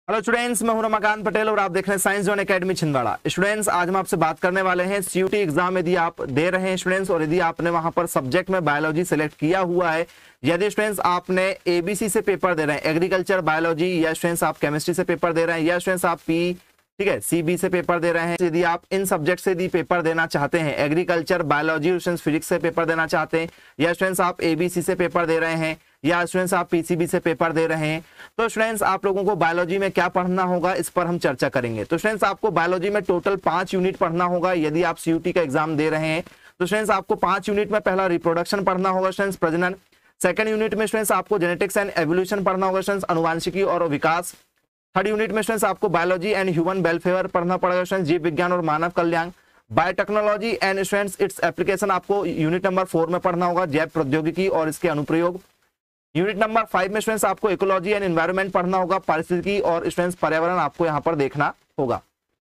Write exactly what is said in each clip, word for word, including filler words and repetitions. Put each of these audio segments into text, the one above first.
Hello students, मैं हूं रमाकांत पटेल और आप देख रहे हैं Science Zone Academy Chhindwara. Students, आज हम आपसे बात करने वाले हैं सीयूटी एग्जाम यदि आप दे रहे हैं स्टूडेंट्स, और यदि आपने वहां पर सब्जेक्ट में बायोलॉजी सेलेक्ट किया हुआ है, यदि स्टूडेंट्स आपने एबीसी से पेपर दे रहे हैं, एग्रीकल्चर बायोलॉजी, या स्टूडेंट्स आप केमिस्ट्री से पेपर दे रहे हैं, या स्टूडेंट्स आप पी ठीक है सीबी से पेपर दे रहे हैं, यदि आप इन सब्जेक्ट से यदि पेपर देना चाहते हैं, एग्रीकल्चर बायोलॉजी स्टूडेंट्स फिजिक्स से पेपर देना चाहते हैं, या स्टूडेंट्स आप एबीसी से पेपर दे रहे हैं, या स्टूडेंट्स आप पीसीबी से पेपर दे रहे हैं, तो स्टूडेंट्स आप लोगों को बायोलॉजी में क्या पढ़ना होगा इस पर हम चर्चा करेंगे। तो स्टूडेंट्स आपको बायोलॉजी में टोटल पांच यूनिट पढ़ना होगा यदि आप सीयूटी का एग्जाम दे रहे हैं। तो स्टूडेंट्स आपको पांच यूनिट में पहला रिप्रोडक्शन पढ़ना होगा स्टूडेंट्स, प्रजनन। सेकंड यूनिट में स्टूडेंट्स आपको जेनेटिक्स एंड एवोल्यूशन पढ़ना होगा स्टूडेंट्स, अनुवांशिकी और विकास। थर्ड यूनिट में स्टूडेंट्स आपको बायोलॉजी एंड ह्यूमन वेलफेयर पढ़ना पड़ेगा स्टूडेंट्स, जीव विज्ञान और मानव कल्याण। Biotechnology and students its application आपको यूनिट नंबर फोर में पढ़ना होगा, जैव प्रौद्योगिकी और इसके अनुप्रयोग। यूनिट नंबर फाइव में स्टूडेंट्स आपको इकोलॉजी एंड एनवायरनमेंट पढ़ना होगा, पारिस्थितिकी और स्टूडेंट्स पर्यावरण आपको यहाँ पर देखना होगा।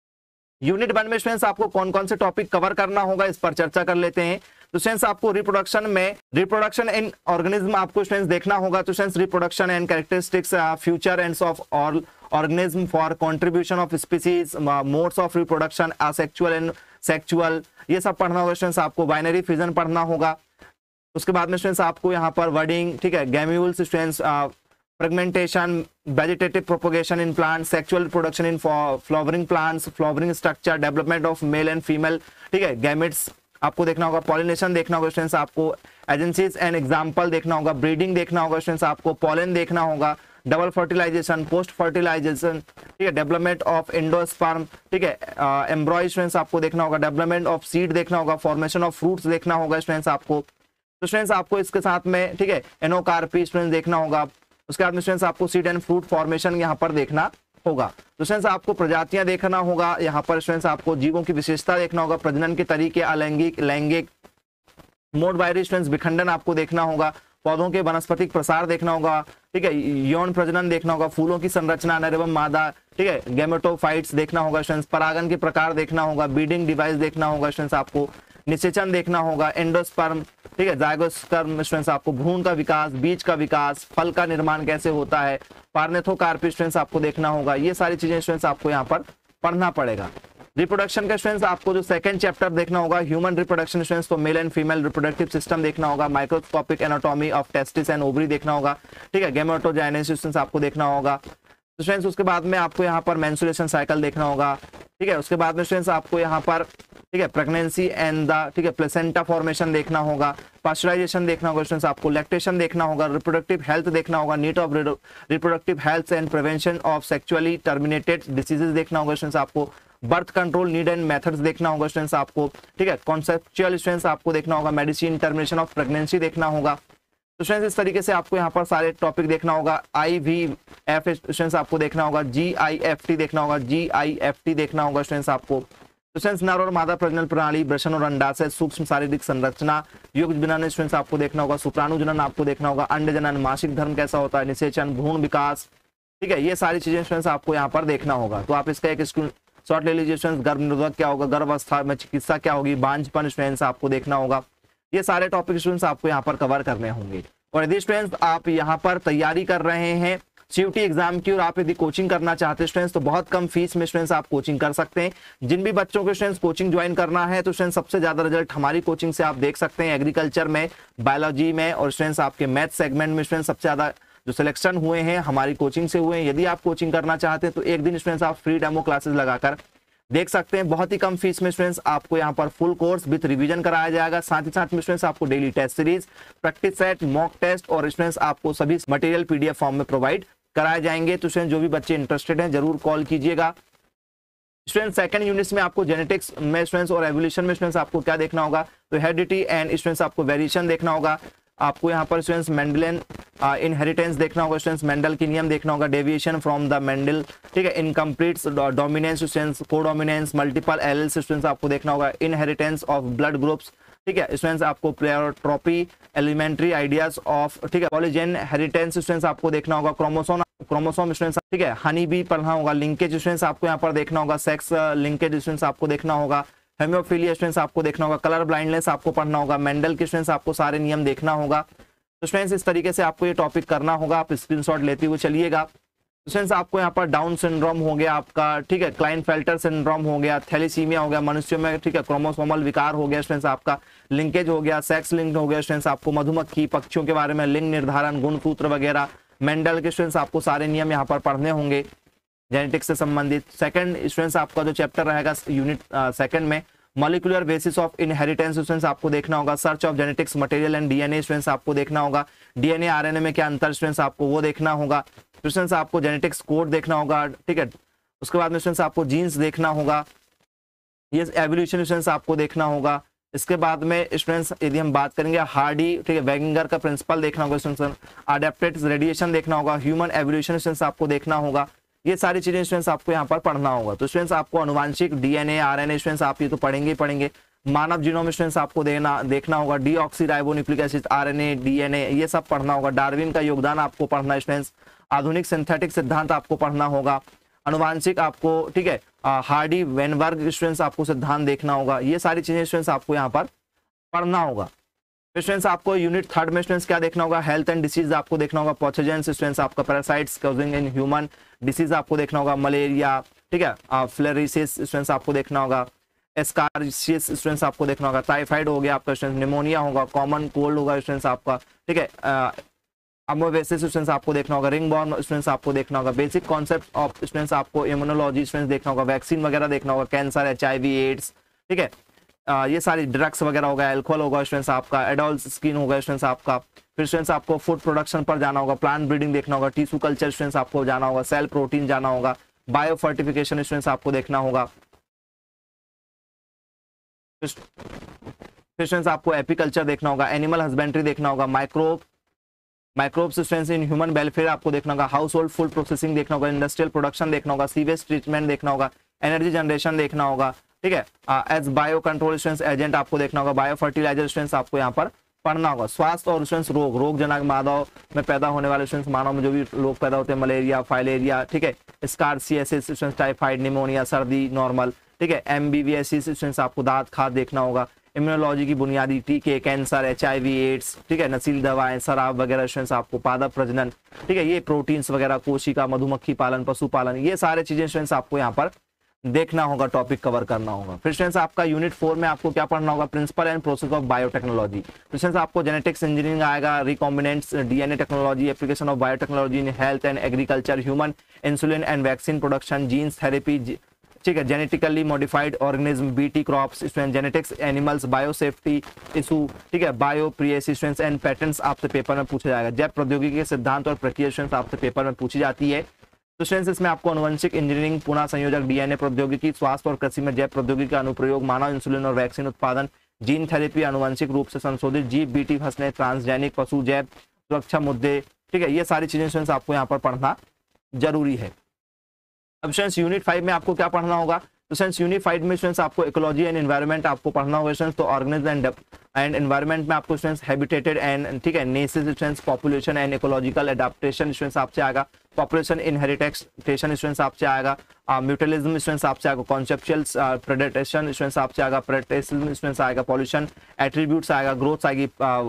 यूनिट वन में स्टूडेंट्स आपको कौन कौन से टॉपिक कवर करना होगा इस पर चर्चा कर लेते हैं। तो स्टूडेंट्स आपको रिप्रोडक्शन में रिप्रोडक्शन इन ऑर्गेनिज्म आपको स्टूडेंट्स देखना होगा। तो students reproduction and characteristics, future ends of all organism for contribution of species, modes of reproduction, asexual and sexual, ये सब पढ़ना होगा स्टूडेंट्स। आपको बाइनरी फिजन पढ़ना होगा। उसके बाद में स्टूडेंट्स आपको यहाँ पर वर्डिंग, ठीक है, gemmules students, fragmentation, vegetative propagation in plant, sexual reproduction in flowering plants, flowering structure, development of male and female, ठीक है, गैमेट्स आपको देखना होगा। पॉलिनेशन देखना होगा स्टूडेंट्स, आपको एजेंसीज एंड एग्जाम्पल देखना होगा। ब्रीडिंग देखना होगा स्टूडेंट्स, आपको पॉलन देखना होगा। डबल फर्टिलाइजेशन, पोस्ट फर्टिलाइजेशन, ठीक है, डेवलपमेंट ऑफ एंडोस्पर्म, ठीक है, एम्ब्रॉय स्टूडेंट्स आपको देखना होगा। डेवलपमेंट ऑफ सीड देखना होगा। फॉर्मेशन ऑफ फ्रूट्स देखना होगा स्टूडेंट्स आपको। तो स्टूडेंट्स आपको इसके साथ में, ठीक है, एनोकार्पी स्टूडेंट्स देखना होगा। उसके बाद में स्टूडेंट्स आपको सीड एंड फ्रूट फॉर्मेशन यहाँ पर देखना होगा। तो स्टूडेंट्स आपको प्रजातियां देखना होगा यहाँ पर। स्टूडेंट्स आपको जीवों की विशेषता देखना होगा, प्रजनन के तरीके, अलैंगिक, लैंगिक, मोड वायरी स्टूडेंट्स विखंडन आपको देखना होगा। पौधों के वनस्पतिक प्रसार देखना होगा, ठीक है, यौन प्रजनन देखना होगा। फूलों की संरचना, नर एवं मादा, ठीक है, गेमेटोफाइट्स देखना होगा स्टूडेंट्स। परागन के प्रकार देखना होगा। ब्रीडिंग डिवाइस देखना होगा स्टूडेंट्स आपको। निषेचन देखना होगा। एंडोस्पर्म, ठीक है, जाइगोस्पर्म स्टूडेंट्स आपको। भ्रूण का विकास, बीज का विकास, फल का निर्माण कैसे होता है, पार्नेथोकार्पी स्टूडेंट्स आपको देखना होगा। ये सारी चीजें स्टूडेंट्स आपको यहाँ पर पढ़ना पड़ेगा। रिप्रोडक्शन का स्टूडेंट्स आपको जो सेकंड चैप्टर देखना होगा, ह्यूमन रिप्रोडक्शन स्टूडेंट्स, तो male and female reproductive system देखना होगा। Microscopic anatomy of testis and ovary देखना होगा, ठीक है, गैमेटोजेनेसिस स्टूडेंट्स आपको देखना होगा। तो स्टूडेंट्स उसके बाद में आपको यहाँ पर मेंस्ट्रुएशन साइकिल देखना होगा, ठीक है। उसके बाद में स्टूडेंट्स आपको यहाँ पर, ठीक है, प्रेगनेंसी एंड द, ठीक है, प्लेसेंटा फॉर्मेशन देखना होगा। पास्चराइजेशन देखना होगा स्टूडेंट्स आपको। लैक्टेशन देखना होगा। रिप्रोडक्टिव हेल्थ देखना होगा। Need of reproductive health and prevention of sexually terminated diseases देखना होगा स्टूडेंट्स आपको। Birth control need and methods देखना होगा स्टूडेंट्स आपको, ठीक है। कॉन्सेप्चुअल स्टूडेंट्स आपको देखना होगा। मेडिसिन, टर्मिनेशन ऑफ प्रेगनेंसी देखना होगा। तो स्टूडेंट्स इस तरीके से आपको यहाँ पर सारे टॉपिक देखना होगा। आई वी एफ स्टूडेंट्स आपको देखना होगा। जी आई एफ टी देखना होगा। जी आई एफ टी देखना होगा स्टूडेंट्स आपको। तो स्टूडेंट्स नर और मादा प्रजनन प्रणाली, वृषण और अंडाशय, सूक्ष्म शारीरिक संरचना, युग्म जनन स्टूडेंट्स आपको देखना होगा। शुक्राणु जनन आपको देखना होगा। अंड जनन, मासिक धर्म कैसा होता है, निषेचन, भ्रूण विकास, ठीक है, ये सारी चीजें स्टूडेंट्स आपको यहाँ पर देखना होगा। तो आप इसका एक शॉर्ट ले लीजिए स्टूडेंट्स। गर्भ निरोधक क्या होगा, गर्भावस्था में चिकित्सा क्या होगी, बांझपन स्टूडेंट्स आपको देखना होगा। ये सारे टॉपिक स्टूडेंट्स आपको यहाँ पर कवर करने होंगे। और यदि स्टूडेंट्स आप यहाँ पर तैयारी कर रहे हैं सीयूटी एग्जाम की और आप यदि कोचिंग करना चाहते हैं स्टूडेंट्स, तो बहुत कम फीस में स्टूडेंट्स आप कोचिंग कर सकते हैं। जिन भी बच्चों को स्टूडेंट्स कोचिंग ज्वाइन करना है, तो स्टूडेंट्स सबसे ज्यादा रिजल्ट हमारी कोचिंग से आप देख सकते हैं। एग्रीकल्चर में, बायोलॉजी में और स्टूडेंट्स आपके मैथ सेगमेंट में स्टूडेंट्स सबसे ज्यादा जो सिलेक्शन हुए हैं हमारी कोचिंग से हुए हैं। यदि आप कोचिंग करना चाहते हैं तो एक दिन स्टूडेंट्स आप फ्री डेमो क्लासेस लगाकर देख सकते हैं। बहुत ही कम फीस में स्टूडेंट्स आपको यहाँ पर फुल कोर्स विद रिवीजन कराया जाएगा। साथ ही साथ में स्टूडेंट्स आपको daily test series, practice set, mock test और स्टूडेंट्स आपको सभी मटेरियल पीडीएफ फॉर्म में प्रोवाइड कराए जाएंगे। तो स्टूडेंट्स जो भी बच्चे इंटरेस्टेड हैं जरूर कॉल कीजिएगा। स्टूडेंट्स सेकंड यूनिट में आपको जेनेटिक्स में स्टूडेंट्स और एवोल्यूशन में स्टूडेंट्स आपको क्या देखना होगा, तो हेरिडिटी एंड स्टूडेंट्स आपको वेरिएशन देखना होगा। आपको यहाँ पर स्टूडेंट्स मेंडलियन इनहेरिटेंस देखना होगा। स्टूडेंट्स मेंडल की नियम देखना होगा। डेविएशन फ्रॉम द मेंडल, ठीक है, incomplete dominance students, codominance, multiple alleles students आपको देखना होगा। इनहेरिटेंस ऑफ ब्लड ग्रुप्स, ठीक है, स्टूडेंट्स आपको प्लेयोट्रोपी, एलिमेंट्री आइडियाज ऑफ, ठीक है, पॉलीजेन हेरिटेंस स्टूडेंट्स आपको देखना होगा। क्रोमोसोम क्रोमोसोम स्टूडेंट्स, ठीक है, हनी बी पढ़ना होगा। लिंकेज स्टूडेंट्स आपको यहाँ पर देखना होगा। सेक्स लिंकेज स्टूडेंट्स आपको देखना होगा। हेमियोफिलिया स्टूडेंट्स आपको देखना होगा। कलर ब्लाइंडनेस आपको पढ़ना होगा। मेंडल के स्टूडेंट्स आपको सारे नियम देखना होगा। तो स्टूडेंट्स इस तरीके से आपको ये टॉपिक करना होगा। आप स्क्रीनशॉट लेते हुए चलिएगा। स्टूडेंट्स आपको यहाँ पर डाउन सिंड्रोम हो गया आपका, ठीक है, क्लाइनफेल्टर सिंड्रोम हो गया, थैलेसीमिया हो गया मनुष्यों में, ठीक है, क्रोमोसोमल विकार हो गया स्टूडेंट्स आपका, लिंकेज हो गया, सेक्स लिंक हो गया स्टूडेंट्स आपको, मधुमक्खी पक्षियों के बारे में लिंग निर्धारण, गुणसूत्र वगैरह, मेंडल के स्टूडेंट्स आपको सारे नियम यहाँ पर पढ़ने होंगे जेनेटिक्स से संबंधित। सेकंड स्टूडेंट्स आपका जो चैप्टर रहेगा यूनिट सेकंड में molecular basis of inheritance students आपको देखना होगा, search of genetics material and DNA students आपको देखना होगा, डीएनए आरएनए में क्या अंतर स्टूडेंट्स आपको वो देखना होगा, स्टूडेंट्स आपको जेनेटिक्स कोड देखना होगा, ठीक है। उसके बाद में स्टूडेंट्स आपको जीन्स देखना होगा, ये एवोल्यूशन स्टूडेंट्स आपको देखना होगा। इसके बाद में स्टूडेंट्स यदि हम बात करेंगे हार्डी, ठीक है, वेगिंगर का प्रिंसिपल देखना होगा स्टूडेंट्स, अडेप्टेड रेडिएशन देखना होगा, ह्यूमन एवोल्यूशन स्टूडेंट्स आपको देखना होगा, ये सारी चीजें स्टूडेंट्स आपको यहाँ पर पढ़ना होगा। तो स्टूडेंट्स आपको अनुवांशिक डीएनए आरएनए स्टूडेंट्स आप ये तो पढ़ेंगे ही पढ़ेंगे, मानव जीनोम स्टूडेंट्स आपको देना देखना होगा, डीऑक्सीराइबोन्यूक्लिक एसिड आरएनए डीएनए ये सब पढ़ना होगा, डार्विन का योगदान आपको पढ़ना है स्टूडेंट्स, आधुनिक सिंथेटिक सिद्धांत आपको पढ़ना होगा, अनुवांशिक आपको, ठीक है, हार्डी वेनबर्ग स्टूडेंट्स आपको सिद्धांत देखना होगा, ये सारी चीजें स्टूडेंट्स आपको यहाँ पर पढ़ना होगा। स्टूडेंट्स आपको यूनिट थर्ड में स्टूडेंट्स क्या देखना होगा, हेल्थ एंड डिसीज आपको देखना होगा, पैथोजेंस स्टूडेंट्स आपका parasites causing in human disease आपको देखना होगा, मलेरिया, ठीक है, फ्लेरिसिस स्टूडेंट्स आपको देखना होगा, एस्कार्सिस स्टूडेंट्स आपको देखना होगा, टाइफाइड हो गया आपका स्टूडेंट्स, निमोनिया होगा, कॉमन कोल्ड होगा स्टूडेंट्स आपका, ठीक है, अमोवेसिस स्टूडेंट्स आपको देखना होगा, रिंग बॉर्न स्टूडेंट्स आपको देखना होगा, बेसिक कॉन्सेप्ट ऑफ स्टूडेंट्स आपको इम्यूनोलॉजी स्टूडेंट्स देखना होगा, वैक्सीन वगैरह देखना होगा, कैंसर, एचआईवी एड्स, ठीक है, आ, ये सारी ड्रग्स वगैरह होगा, एल्कोहल होगा स्टूडेंट्स आपका, एडल्ट स्किन होगा स्टूडेंट्स आपका, फिर स्टूडेंट्स आपको फूड प्रोडक्शन पर जाना होगा, प्लांट ब्रीडिंग देखना होगा, टिश्यू कल्चर स्टूडेंट्स आपको जाना होगा, सेल प्रोटीन जाना होगा, बायो फर्टिफिकेशन स्टूडेंट्स आपको देखना होगा, फिर स्टूडेंट्स आपको एपीकल्चर देखना होगा, एनिमल हस्बेंड्री देखना होगा, microbe microbes students in human welfare आपको देखना होगा, हाउस होल्ड फूड प्रोसेसिंग देखना होगा, इंडस्ट्रियल प्रोडक्शन देखना होगा, सीवेज ट्रीटमेंट देखना होगा, एनर्जी जनरेशन देखना होगा, ठीक है, as biocontrol students agent आपको देखना होगा, बायो फर्टिलाइजर स्टूडेंट्स आपको यहाँ पर पढ़ना होगा, स्वास्थ्य और स्टूडेंट्स रोग रोग जनक मानव में पैदा होने वाले स्टूडेंट्स मानव में जो भी लोग पैदा होते हैं, मलेरिया, फाइलेरिया, ठीक है, स्कार्सियासिस स्टूडेंट्स, टाइफाइड, निमोनिया, सर्दी नॉर्मल, ठीक है, एमबीवीएसिस स्टूडेंट्स आपको दांत खाद देखना होगा, इम्यूनोलॉजी की बुनियादी टीके, कैंसर, एचआईवी एड्स, ठीक है, नशीली दवाएं, शराब वगैरह स्टूडेंट्स आपको, पादप प्रजनन, ठीक है, ये प्रोटीन्स वगैरह, कोशिका, मधुमक्खी पालन, पशुपालन, ये सारे चीजें स्टूडेंट्स आपको यहाँ पर देखना होगा, टॉपिक कवर करना होगा। फिर स्टूडेंट्स आपका यूनिट फोर में आपको क्या पढ़ना होगा, principle and process of biotechnology. तो स्टूडेंट्स आपको जेनेटिक्स इंजीनियरिंग आएगा, recombinants DNA technology, application of biotechnology in health and agriculture, human insulin and vaccine production, genes therapy, ठीक है, genetically modified organism, BT crops student, genetics animals, biosafety issue, ठीक है, biopiracy students and patterns आपसे paper में पूछा जाएगा, जैव प्रौद्योगिकी के सिद्धांत और प्रक्रिया स्टूडेंट्स आपसे पेपर में पूछी जाती है। तो स्टूडेंट्स इसमें आपको अनुवंशिक इंजीनियरिंग, पुनः संयोजक, डीएनए प्रौद्योगिकी, स्वास्थ्य और कृषि में जैव प्रौद्योगिकी का अनुप्रयोग, मानव इंसुलिन और वैक्सीन उत्पादन, जीन थेरेपी, अनुवंशिक रूप से संशोधित जीव, बीटी फसलें, ट्रांसजेनिक पशु, जैव सुरक्षा मुद्दे, ठीक है, ये सारी चीजें स्टूडेंट्स आपको यहाँ पर पढ़ना जरूरी है। अब स्टूडेंट्स यूनिट फाइव में आपको क्या पढ़ना होगा, तो स्टूडेंट्स यूनिट फाइव में स्टूडेंट्स आपको इकोलॉजी एंड एनवायरनमेंट आपको पढ़ना होगा स्टूडेंट्स, तो ऑर्गेनिज्म एंड एंड एनवायरनमेंट में आपको स्टूडेंट्स हैबिटेटेड एंड, ठीक है, niches students, population and ecological adaptation students आपसे आएगा, पॉपुलेशन इनहेरिटेशन स्टूडेंट्स आपसे आएगा, म्यूटलिज्म स्टूडेंट्स आपसे आएगा, कॉन्सेप्चुअल प्रेडेटेशन स्टूडेंट्स आपसे आएगा, प्रेडेटिज्म स्टूडेंट्स आएगा, पॉल्यूशन एट्रीब्यूट्स आएगा, ग्रोथ आएगी,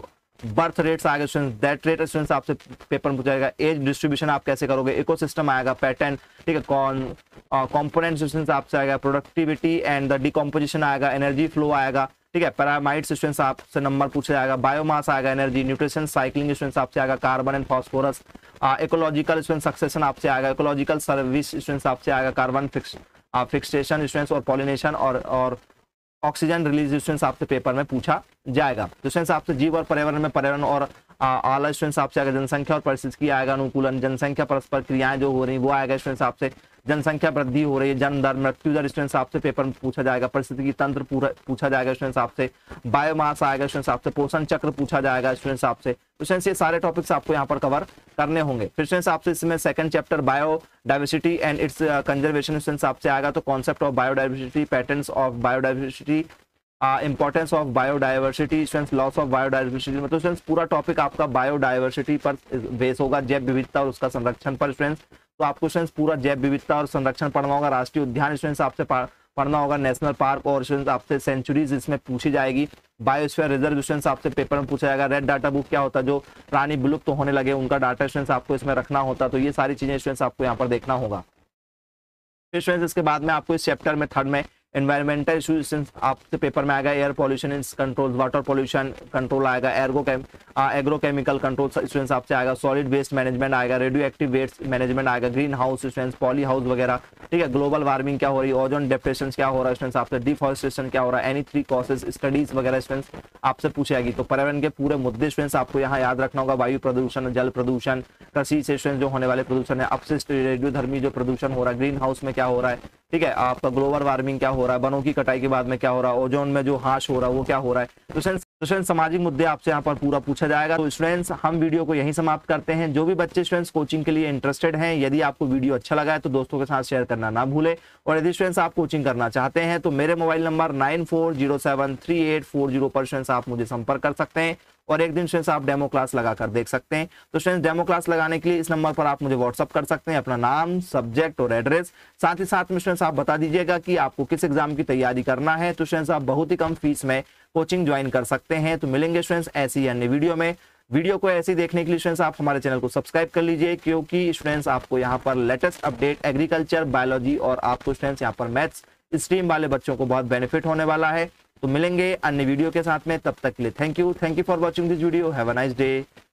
बर्थ रेट्स आएगा स्टूडेंट्स, दैट रेट स्टूडेंट्स आपसे पेपर में पूछा जाएगा, एज डिस्ट्रीब्यूशन आप कैसे करोगे, इकोसिस्टम आएगा, पैटर्न, ठीक है, कौन कंपोनेंट स्टूडेंट्स आपसे आएगा, प्रोडक्टिविटी एंड द डिकम्पोजिशन आएगा, एनर्जी फ्लो आएगा, ठीक है, पैरामाइड्स स्टूडेंट्स आपसे नंबर पूछा जाएगा, बायोमास आएगा, एनर्जी, न्यूट्रिशन साइक्लिंग स्टूडेंट्स आपसे आएगा, carbon and phosphorus, ecological student succession आपसे आएगा, इकोलॉजिकल सर्विस स्टूडेंट्स आपसे आएगा, कार्बन फिक्स फिक्सेशन स्टूडेंट्स और पॉलिनेशन और और ऑक्सीजन रिलीज स्टूडेंट्स आपसे पेपर में पूछा जाएगा। तो स्टूडेंट्स आपसे जीव और पर्यावरण में पर्यावरण और आला स्टूडेंट्स आपसे आएगा, जनसंख्या और पारिस्थितिकी आएगा, अनुकूलन, जनसंख्या परस्पर क्रियाएं जो हो रही वो आएगा स्टूडेंट्स आपसे, जनसंख्या वृद्धि हो रही है, जन्म दर, मृत्यु दर स्टूडेंट्स आपसे पेपर में पूछा जाएगा, परिस्थितिकी तंत्र पूरा पूछा जाएगा स्टूडेंट्स आपसे, बायोमास आएगा स्टूडेंट्स आपसे, पोषण चक्र पूछा जाएगा स्टूडेंट्स आपसे। तो स्टूडेंट्स ये सारे टॉपिक्स आपको यहाँ पर कवर करने होंगे। फिर स्टूडेंट्स आपसे इसमें second chapter biodiversity and its conservation students आपसे आएगा, तो concept of biodiversity, patterns of biodiversity, importance of biodiversity students, loss of biodiversity, मतलब स्टूडेंट्स पूरा टॉपिक आपका बायोडाइवर्सिटी पर बेस होगा, जैव विविधता और उसका संरक्षण पर स्टूडेंट्स। तो आपको स्टूडेंट्स पूरा जैव विविधता और संरक्षण पढ़ना होगा, राष्ट्रीय उद्यान स्टूडेंट्स आपसे पढ़ना होगा। नेशनल पार्क और स्टूडेंट्स आपसे सेंचुरीज इसमें पूछी जाएगी। बायोस्फीयर रिजर्व स्टूडेंट्स आपसे पेपर में पूछा जाएगा। रेड डाटा बुक क्या होता है, जो प्राणी विलुप्त तो होने लगे उनका डाटा स्टूडेंट्स आपको इसमें रखना होता। तो ये सारी चीजें स्टूडेंट्स आपको यहाँ पर देखना होगा। फिर स्टूडेंट्स इसके बाद में आपको इस चैप्टर में थर्ड में एनवायरमेंटल इश्यूज आपसे पेपर में आएगा। Air pollution in control, water pollution control आएगा। एर्गो केम एग्रोकेमिकल कंट्रोल स्टूडेंट्स आपसे आएगा। सॉलिड वेस्ट मैनेजमेंट आएगा। रेडियो एक्टिव वेस्ट मैनेजमेंट आएगा। Greenhouse students, polyhouse वगैरह, ठीक है। ग्लोबल वार्मिंग क्या हो रही है, ओजोन डिप्रेशन क्या हो रहा है स्टूडेंट्स आपसे, डिफॉरेस्टेशन क्या हो रहा है, एनी थ्री कॉसेज स्टडीज वगैरह स्टूडेंट्स आपसे पूछी जाएगी। तो पर्यावरण के पूरे मुद्दे स्टूडेंट्स आपको यहाँ याद रखना होगा। वायु प्रदूषण, जल प्रदूषण, कृषि से स्टूडेंट्स जो होने वाले प्रदूषण है, अपशिष्ट रेडियोधर्मी जो प्रदूषण हो रहा है, ग्रीन हाउस में क्या हो रहा है, ठीक है। आपका ग्लोबल वार्मिंग क्या हो रहा है, वनों की कटाई के बाद में क्या हो रहा है, ओजोन में जो हाश हो रहा है वो क्या हो रहा है। तो स्टूडेंट्स सामाजिक मुद्दे आपसे यहाँ पर पूरा पूछा जाएगा। तो स्टूडेंट्स हम वीडियो को यहीं समाप्त करते हैं। जो भी बच्चे स्टूडेंट्स कोचिंग के लिए इंटरेस्टेड हैं, यदि आपको वीडियो अच्छा लगा है तो दोस्तों के साथ शेयर करना ना भूले। और यदि स्टूडेंट्स आप कोचिंग करना चाहते हैं तो मेरे mobile number nine four zero seven three eight four zero पर स्टूडेंट्स आप मुझे संपर्क कर सकते हैं और एक दिन स्टूडेंट्स आप डेमो क्लास लगाकर देख सकते हैं। तो स्टूडेंट्स डेमो क्लास लगाने के लिए इस नंबर पर आप मुझे व्हाट्सअप कर सकते हैं, अपना नाम, सब्जेक्ट और एड्रेस। साथ ही साथ में स्टूडेंट्स आप बता दीजिएगा कि आपको किस एग्जाम की तैयारी करना है। तो स्टूडेंट्स आप बहुत ही कम फीस में कोचिंग ज्वाइन कर सकते हैं। तो मिलेंगे स्टूडेंट्स ऐसी अन्य वीडियो में। वीडियो को ऐसे देखने के लिए स्टूडेंट्स आप हमारे चैनल को सब्सक्राइब कर लीजिए, क्योंकि स्टूडेंट्स आपको यहाँ पर लेटेस्ट अपडेट एग्रीकल्चर, बायोलॉजी और आपको स्टूडेंट्स यहाँ पर मैथ्स स्ट्रीम वाले बच्चों को बहुत बेनिफिट होने वाला है। तो मिलेंगे अन्य वीडियो के साथ में, तब तक के लिए thank you thank you for watching this video. Have a nice day.